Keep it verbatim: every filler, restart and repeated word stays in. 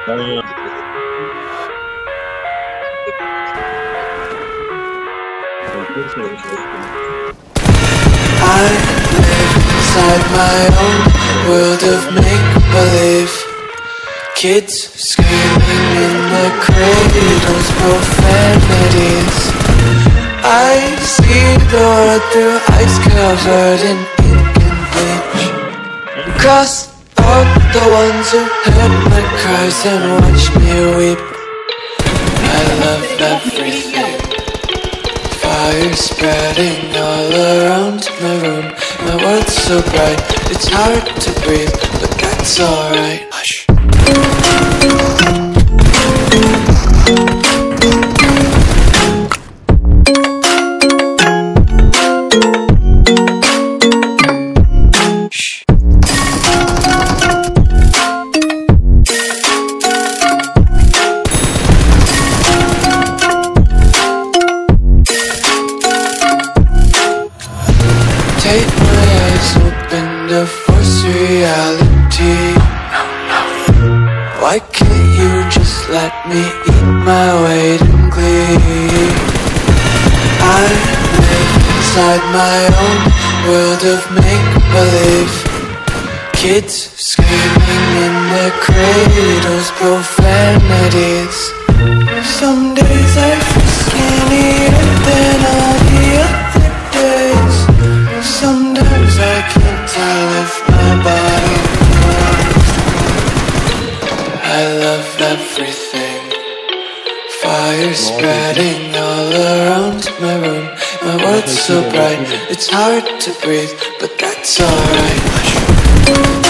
I live inside my own world of make-believe. Kids screaming in the cradles, profanities. I see the world through ice covered in ink and bleach. Cross out the ones who heard my cries and watched me weep. I love everything. Fire spreading all around my room. My world's so bright, it's hard to breathe, but that's alright. Hush. Take my eyes open to force reality. Why can't you just let me eat my weight in glee? I live inside my own world of make-believe. Kids screaming in their cradles, profanities. Some days I feel skinnier than all the other days. Sometimes I can't tell if my body moves. I love everything. Fire spreading all around my room. My world's so bright, it's hard to breathe, but that's alright.